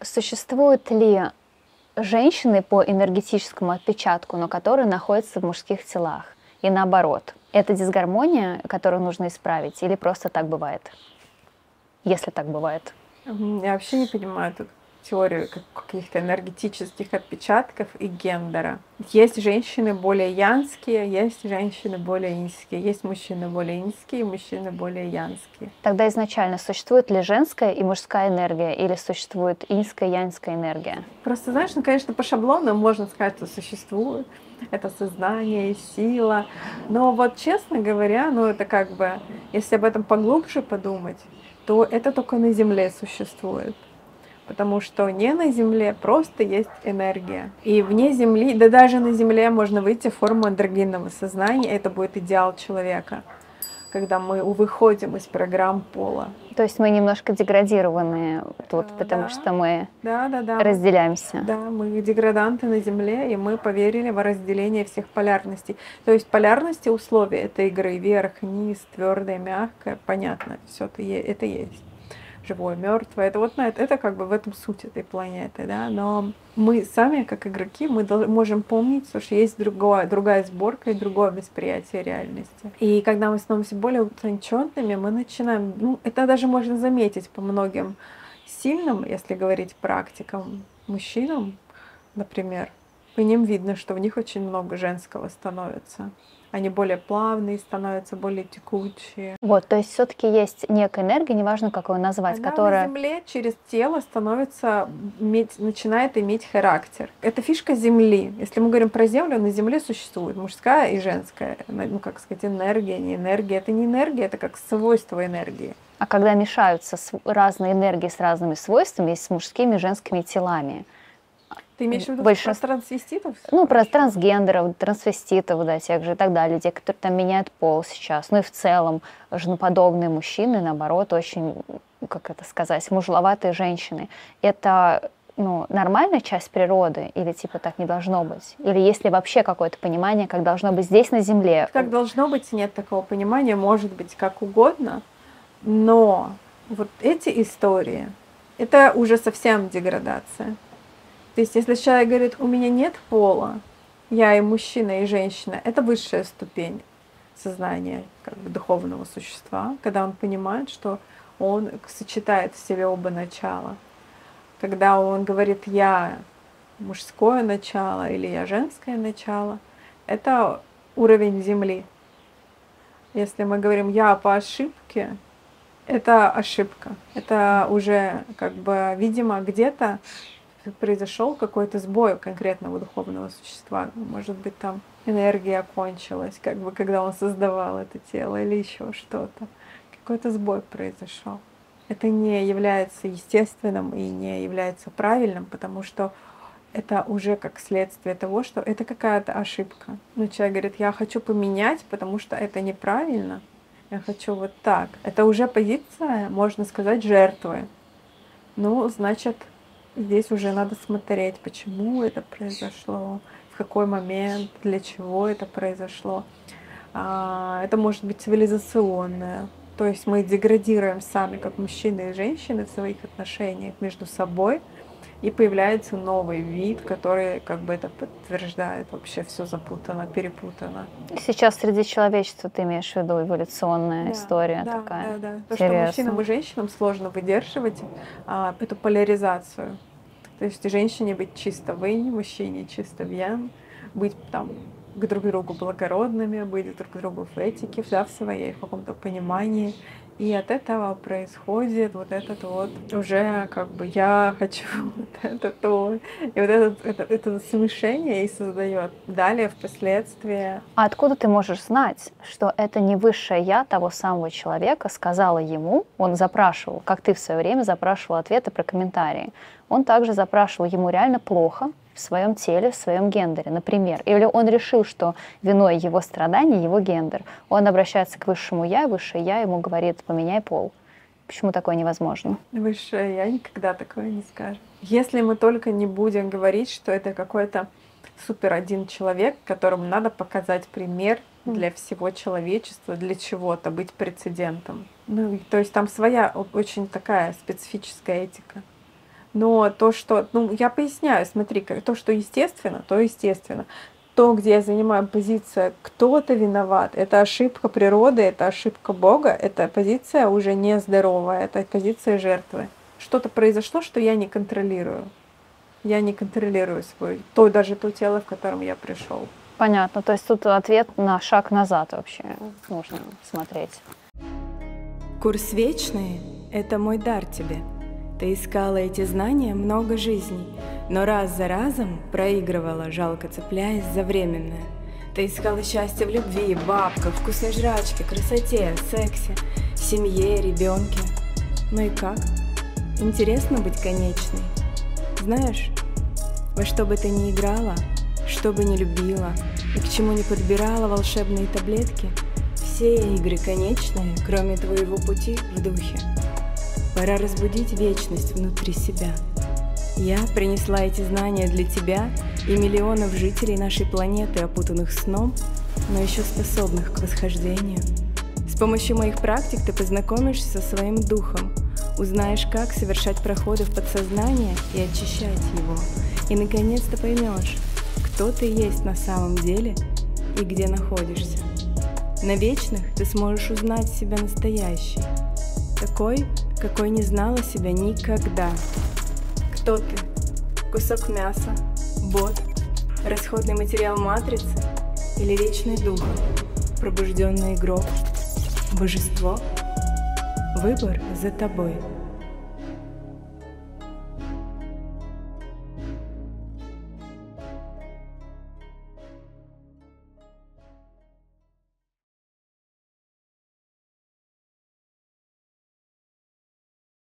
Существуют ли женщины по энергетическому отпечатку, но которые находятся в мужских телах? И наоборот, это дисгармония, которую нужно исправить, или просто так бывает? Если так бывает. Я вообще не понимаю тут теорию каких-то энергетических отпечатков и гендера. Есть женщины более янские, есть женщины более инские, есть мужчины более инские, мужчины более янские. Тогда изначально существует ли женская и мужская энергия, или существует инская и янская энергия? Просто, знаешь, ну, конечно, по шаблонам можно сказать, что существует это сознание и сила. Но вот, честно говоря, ну это как бы, если об этом поглубже подумать, то это только на Земле существует. Потому что не на Земле просто есть энергия. И вне Земли, да даже на Земле можно выйти в форму андрогинного сознания, это будет идеал человека, когда мы выходим из программ пола. То есть мы немножко деградированные тут, потому Да, что мы да, разделяемся. да, мы деграданты на Земле, и мы поверили в разделение всех полярностей. То есть полярности условия этой игры вверх, низ, твердое, мягкое, понятно, все это есть. Живое, мертвое, это вот это как бы в этом суть этой планеты, да. Но мы сами, как игроки, мы можем помнить, что есть другая сборка и другое восприятие реальности. И когда мы становимся более утонченными, мы начинаем, ну, это даже можно заметить по многим сильным, если говорить практикам, мужчинам, например, по ним видно, что в них очень много женского становится. Они более плавные становятся, более текучие. Вот, то есть все-таки есть некая энергия, неважно, как ее назвать, Она которая... на Земле через тело становится, начинает иметь характер. Это фишка Земли. Если мы говорим про Землю, на Земле существует мужская и женская, ну, как сказать, энергия, не энергия. Это не энергия, это как свойство энергии. А когда мешаются разные энергии с разными свойствами, с мужскими и женскими телами. Ты имеешь в виду про Большинство... трансвеститов? Ну, про трансгендеров, трансвеститов, да, тех же и так далее, людей, которые там меняют пол сейчас. Ну и в целом женоподобные мужчины, наоборот, очень, как это сказать, мужловатые женщины. Это, ну, нормальная часть природы или типа так не должно быть? Или есть ли вообще какое-то понимание, как должно быть здесь на Земле? Как должно быть, нет такого понимания, может быть как угодно, но вот эти истории, это уже совсем деградация. То есть, если человек говорит, у меня нет пола, я и мужчина, и женщина, это высшая ступень сознания как бы духовного существа, когда он понимает, что он сочетает в себе оба начала. Когда он говорит, я мужское начало или я женское начало, это уровень Земли. Если мы говорим я по ошибке, это ошибка. Это уже как бы, видимо, где-то произошел какой-то сбой у конкретного духовного существа. Может быть, там энергия кончилась, как бы, когда он создавал это тело, или еще что-то. Какой-то сбой произошел. Это не является естественным и не является правильным, потому что это уже как следствие того, что это какая-то ошибка. Но человек говорит, я хочу поменять, потому что это неправильно. Я хочу вот так. Это уже позиция, можно сказать, жертвы. Ну, значит, здесь уже надо смотреть, почему это произошло, в какой момент, для чего это произошло. Это может быть цивилизационное. То есть мы деградируем сами, как мужчины и женщины, в своих отношениях между собой, и появляется новый вид, который как бы это подтверждает. Вообще все запутано, перепутано. Сейчас среди человечества ты имеешь в виду эволюционная история такая. Да. То, что мужчинам и женщинам сложно выдерживать эту поляризацию. То есть женщине быть чисто в инь, мужчине чисто в ян, быть там к друг другу благородными, быть друг к другу в этике, да, в своей, в каком-то понимании. И от этого происходит вот этот вот уже как бы я хочу вот это то. И вот это смешение и создает далее впоследствии. А откуда ты можешь знать, что это не высшее я того самого человека сказала ему, он запрашивал, как ты в свое время запрашивал ответы про комментарии, он также запрашивал ему реально плохо в своем теле, в своем гендере, например. Или он решил, что виной его страданий его гендер. Он обращается к высшему я, высшее я ему говорит, поменяй пол. Почему такое невозможно? Высшее я никогда такое не скажет. Если мы только не будем говорить, что это какой-то супер один человек, которому надо показать пример для всего человечества, для чего-то, быть прецедентом. Ну, то есть там своя очень такая специфическая этика. Но то, что, ну, я поясняю, смотри, то, что естественно, то естественно. То, где я занимаю позицию «кто-то виноват», это ошибка природы, это ошибка Бога, эта позиция уже нездоровая, это позиция жертвы. Что-то произошло, что я не контролирую. Я не контролирую даже то тело, в котором я пришел. Понятно. То есть тут ответ на шаг назад вообще нужно смотреть. Курс «Вечные» — это мой дар тебе. Ты искала эти знания много жизней, но раз за разом проигрывала, жалко цепляясь за временное. Ты искала счастье в любви, бабках, вкусной жрачке, красоте, сексе, семье, ребенке. Ну и как? Интересно быть конечной? Знаешь, во что бы ты ни играла, что бы ни любила и к чему ни подбирала волшебные таблетки, все игры конечные, кроме твоего пути в духе. Пора разбудить вечность внутри себя. Я принесла эти знания для тебя и миллионов жителей нашей планеты, опутанных сном, но еще способных к восхождению. С помощью моих практик ты познакомишься со своим духом, узнаешь, как совершать проходы в подсознание и очищать его, и наконец-то поймешь, кто ты есть на самом деле и где находишься. На вечных ты сможешь узнать себя настоящей, такой, какой не знала себя никогда. Кто ты? Кусок мяса, бот, расходный материал матрицы или вечный дух, пробужденный гроб, божество? Выбор за тобой.